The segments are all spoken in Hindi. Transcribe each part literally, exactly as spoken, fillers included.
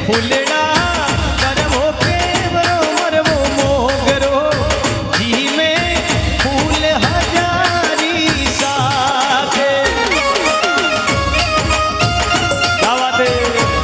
फूलड़ा करवो केवरो मरवो मोगरो जी में फूल हजारी साथे क्या बात है।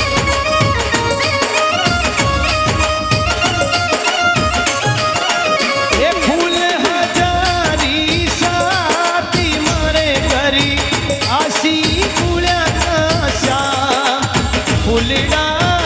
ये फूल हजारी साथी मारे घरी आसी फूला का श्याम फूलड़ा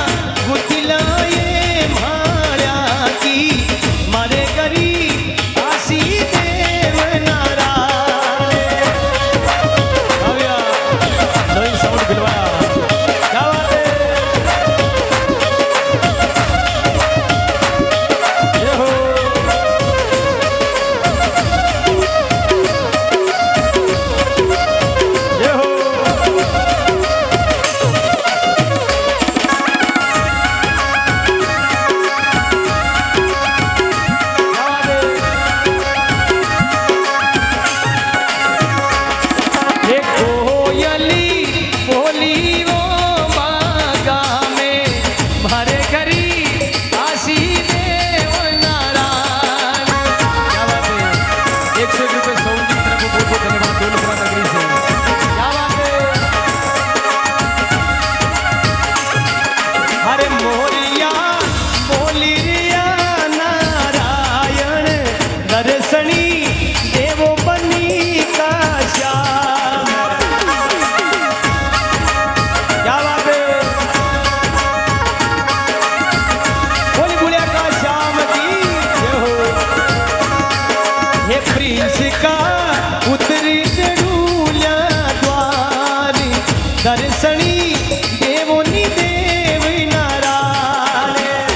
दर्शनी देवोनी देव नारायण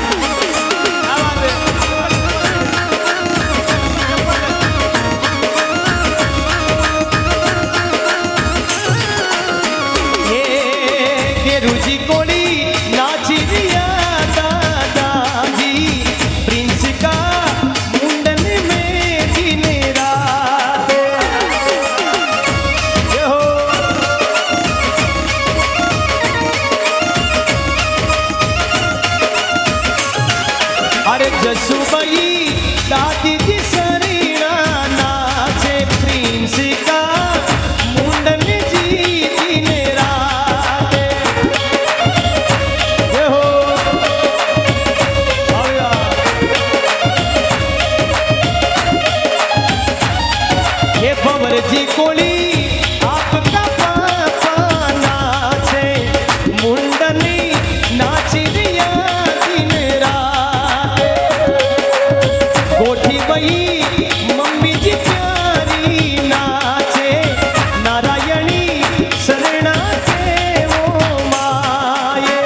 ये गेरुजी कोली नाची दिया दादाजी प्रिंस का मुंडन में दिन रात अरे जसुबाई दादी जी शरीरा नाचे प्रिंस का मुंडन जी दिन रात ये हो ये बबर जी कोली आपका पापा नाचे मुंडनी नाच दिया मम्मी जी प्यारी नाचे नारायणी शरणा से वो माये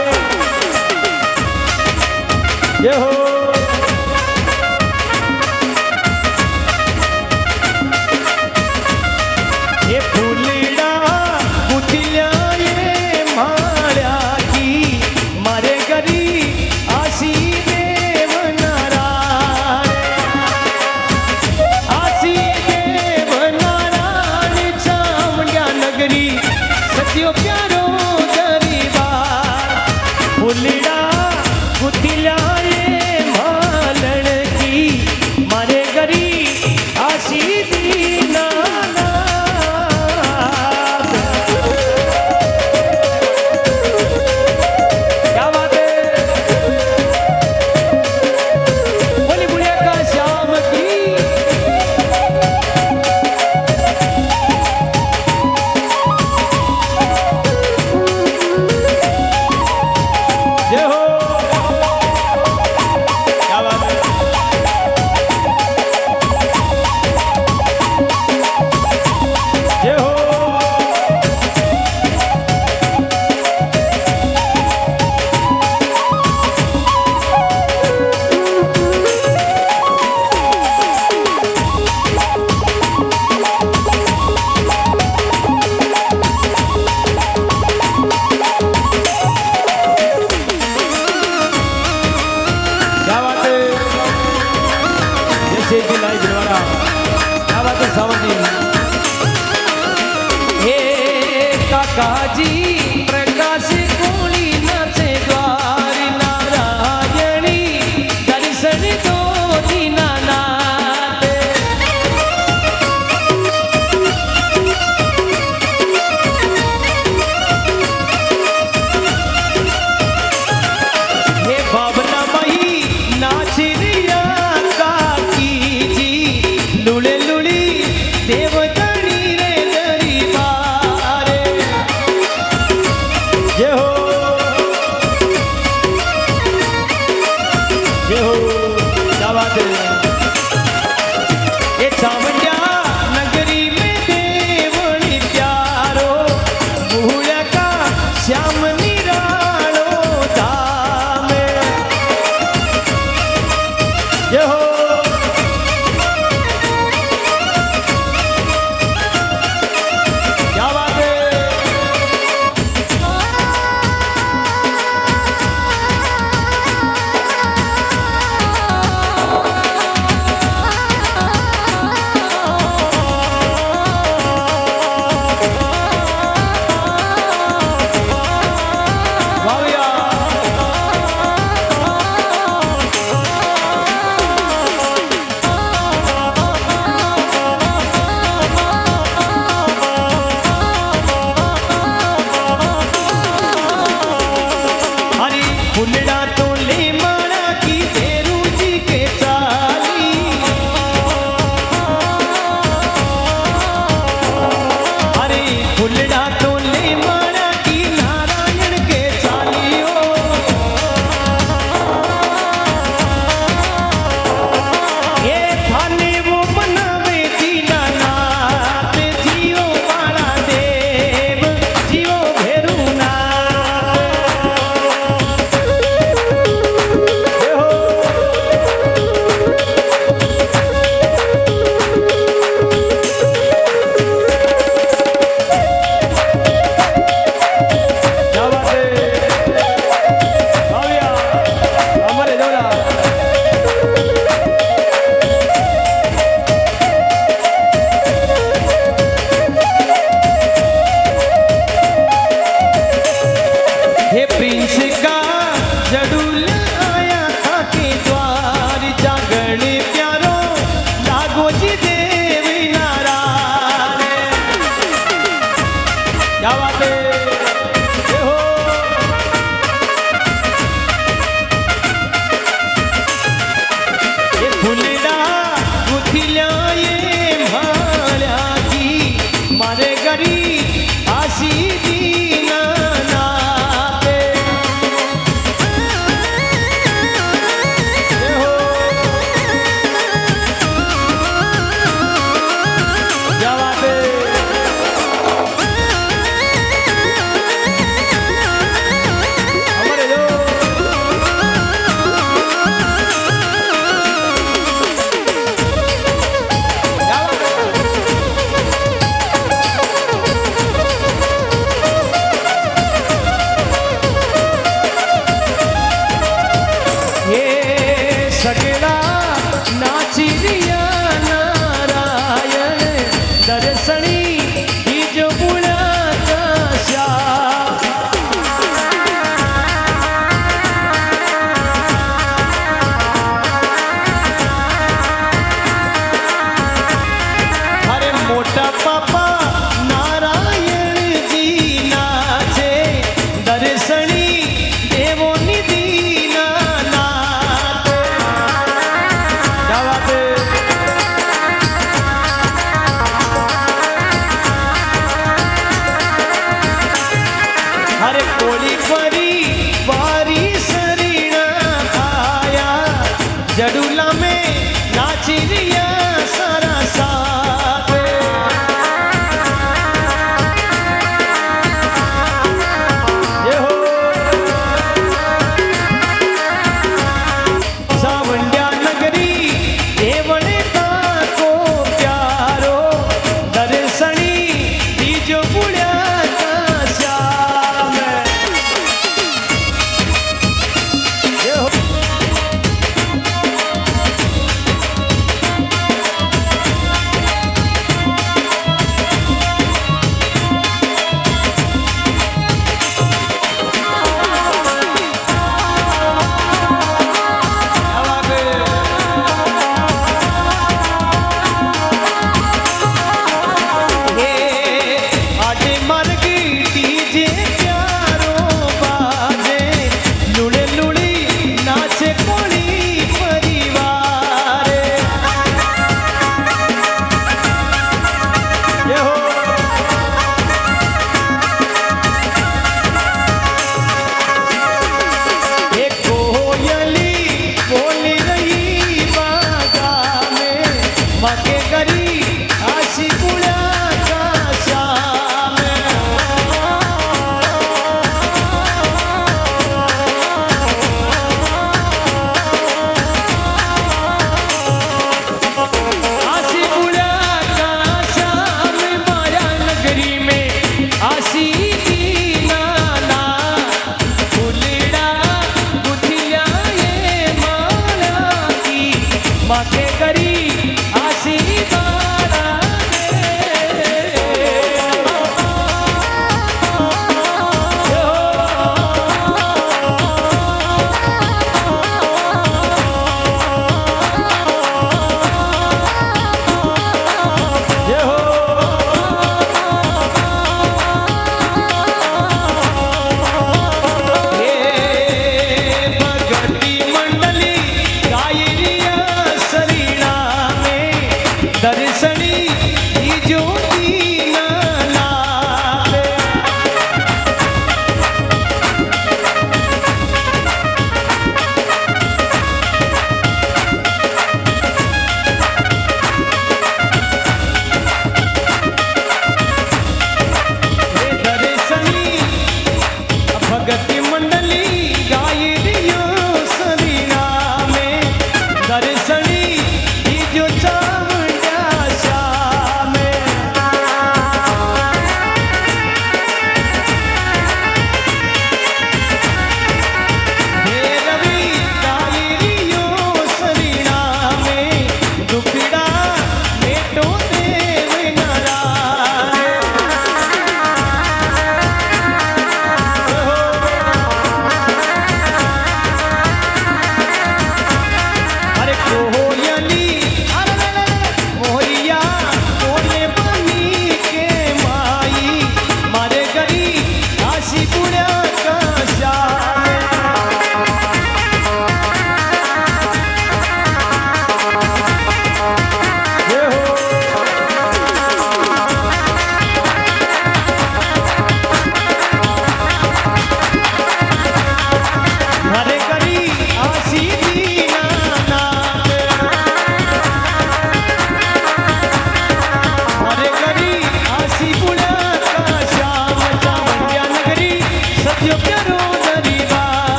ये हो ये फूलड़ा पुतलिया ये माड़ा की मारे गरी आसी प्यारो गरीबा फूलड़ा पुतलिया फुलड़ा तो ले माड़ा की भेरू जी के चाली। अरे फुलड़ा तो ले माड़ा की नारायण के चालियो। ये थाने वो मनावे दीनानाथ जियो वाला देव जियो भेरूनाथ। ये हो क्या बात है भाविया हमारे जोड़ा। हे प्रिंस का जडूल आया था के द्वार जागण प्यारो लागो जी देव नारायण। क्या बात है ये हो ये फुलड़ा गुथिल्या ये भाल्या की मारे गरी आशी दीनानाथ। ये हो क्या बात है हमारे जो क्या बात है। ये सगला नाचिरिया नारायण दर्शनी बीज बुड़ा का श्याम। अरे मोटा पापा नारायण जी नाचे दर्शनी देवो दीनानाथ। क्या बात है अरे कोली परी बारी सरीना आया जडूला में नाची रिया सारा साथ। ये हो सावंड्या नगरी देवने का को प्यारो दर्शनी बीज बुढ़ा का श्याम। ये हो क्या बात है हे आटे मरगी डीजे प्यारो बाजे लुड़े लुड़ी नाचे कोली परिवार। ये हो एक कोयली बोली रही बागा में मके गरी आशी बुढ़ा का श्याम। आशी बुढ़ा का श्याम माया नगरी में आशी दीनानाथ। फुलड़ा गुथिया ये माला की माथे